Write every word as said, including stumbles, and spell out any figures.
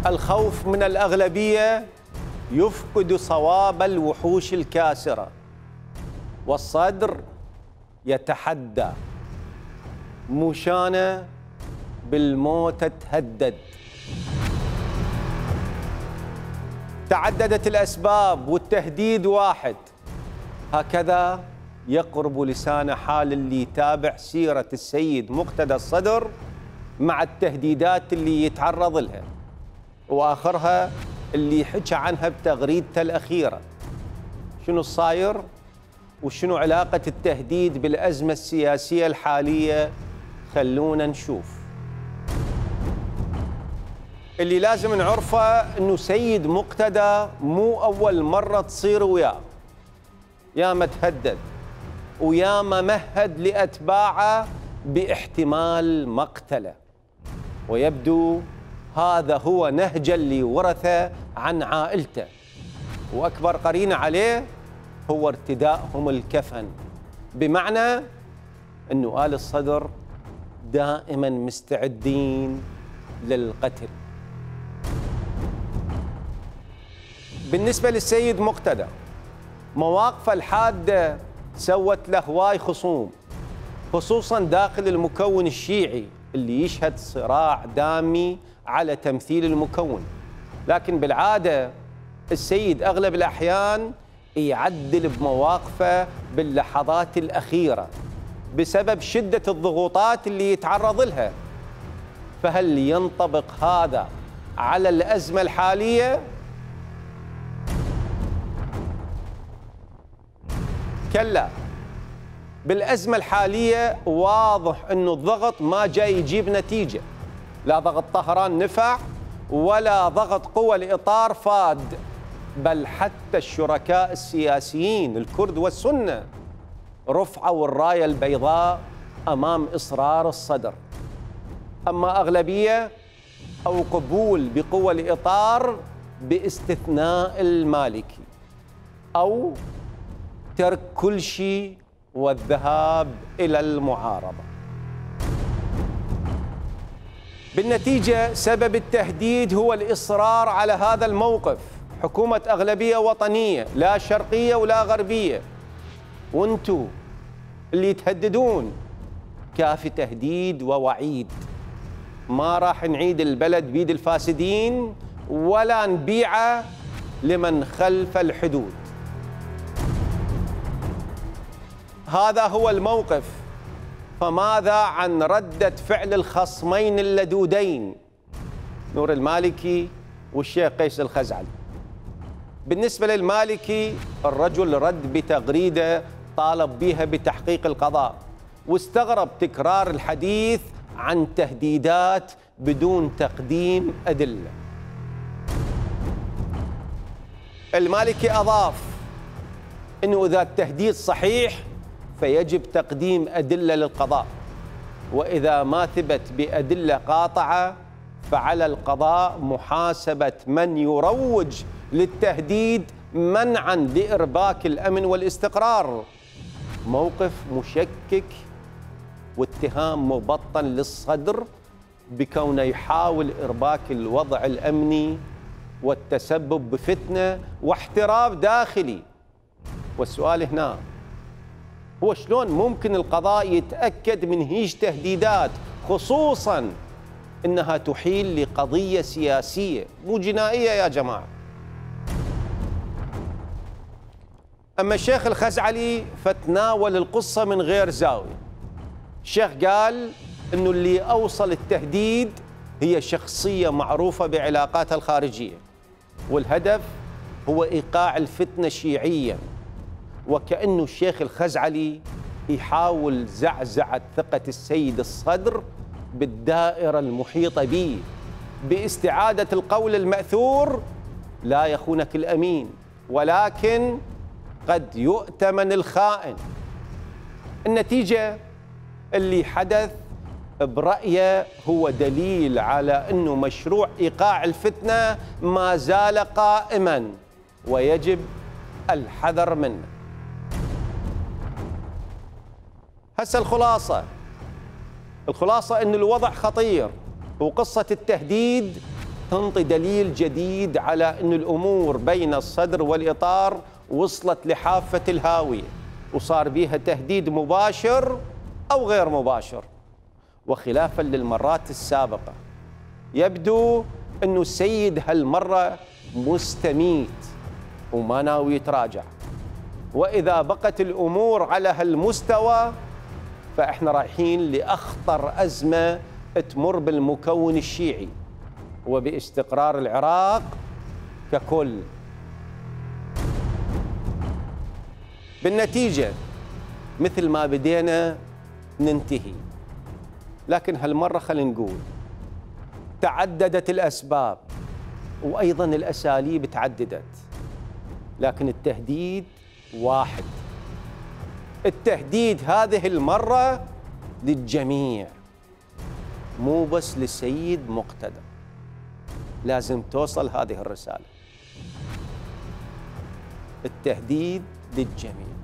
الخوف من الأغلبية يفقد صواب الوحوش الكاسرة، والصدر يتحدى مشانة بالموت تهدد. تعددت الأسباب والتهديد واحد، هكذا يقرب لسان حال اللي يتابع سيرة السيد مقتدى الصدر مع التهديدات اللي يتعرض لها، وآخرها اللي حكى عنها بتغريدته الأخيرة. شنو الصاير وشنو علاقة التهديد بالأزمة السياسية الحالية؟ خلونا نشوف. اللي لازم نعرفه انه سيد مقتدى مو اول مرة تصير وياه، ياما تهدد وياما مهد لأتباعه باحتمال مقتله، ويبدو هذا هو نهج اللي ورثه عن عائلته، وأكبر قرينة عليه هو ارتدائهم الكفن، بمعنى أنه آل الصدر دائما مستعدين للقتل. بالنسبة للسيد مقتدى، مواقفه الحادة سوت له هواي خصوم، خصوصا داخل المكون الشيعي اللي يشهد صراع دامي على تمثيل المكون. لكن بالعادة السيد أغلب الأحيان يعدل بمواقفه باللحظات الأخيرة بسبب شدة الضغوطات اللي يتعرض لها. فهل ينطبق هذا على الأزمة الحالية؟ كلا، بالأزمة الحالية واضح أنه الضغط ما جاي يجيب نتيجة، لا ضغط طهران نفع ولا ضغط قوى الإطار فاد، بل حتى الشركاء السياسيين الكرد والسنة رفعوا الراية البيضاء أمام إصرار الصدر. أما أغلبية أو قبول بقوى الإطار باستثناء المالكي، أو ترك كل شيء والذهاب إلى المعارضة. بالنتيجة سبب التهديد هو الإصرار على هذا الموقف، حكومة أغلبية وطنية لا شرقية ولا غربية، وانتو اللي تهددون كافي تهديد ووعيد. ما راح نعيد البلد بيد الفاسدين ولا نبيعه لمن خلف الحدود. هذا هو الموقف. فماذا عن ردة فعل الخصمين اللدودين نور المالكي والشيخ قيس الخزعلي؟ بالنسبة للمالكي، الرجل رد بتغريدة طالب بها بتحقيق القضاء، واستغرب تكرار الحديث عن تهديدات بدون تقديم أدلة. المالكي أضاف أنه إذا التهديد صحيح فيجب تقديم أدلة للقضاء، وإذا ما ثبت بأدلة قاطعة فعلى القضاء محاسبة من يروج للتهديد منعاً لإرباك الأمن والاستقرار. موقف مشكك واتهام مبطن للصدر بكونه يحاول إرباك الوضع الأمني والتسبب بفتنة واحتراب داخلي. والسؤال هنا هو شلون ممكن القضاء يتأكد من هيج تهديدات، خصوصاً إنها تحيل لقضية سياسية مو جنائية يا جماعة؟ أما الشيخ الخزعلي فتناول القصة من غير زاوية. الشيخ قال إنه اللي أوصل التهديد هي شخصية معروفة بعلاقاتها الخارجية، والهدف هو إيقاع الفتنة شيعياً، وكأنه الشيخ الخزعلي يحاول زعزعة ثقة السيد الصدر بالدائرة المحيطة به باستعادة القول المأثور: لا يخونك الأمين ولكن قد يؤتمن الخائن. النتيجة اللي حدث برأيه هو دليل على أنه مشروع إيقاع الفتنة ما زال قائما ويجب الحذر منه. هسه الخلاصة الخلاصة أن الوضع خطير، وقصة التهديد تنطي دليل جديد على أن الأمور بين الصدر والإطار وصلت لحافة الهاوية، وصار بيها تهديد مباشر أو غير مباشر. وخلافا للمرات السابقة يبدو أنه السيد هالمرة مستميت وما ناوي يتراجع، وإذا بقت الأمور على هالمستوى فإحنا رايحين لأخطر أزمة تمر بالمكون الشيعي وباستقرار العراق ككل. بالنتيجة مثل ما بدينا ننتهي، لكن هالمرة خلينا نقول تعددت الأسباب وأيضا الأساليب تعددت، لكن التهديد واحد. التهديد هذه المرة للجميع، مو بس للسيد مقتدى. لازم توصل هذه الرسالة، التهديد للجميع.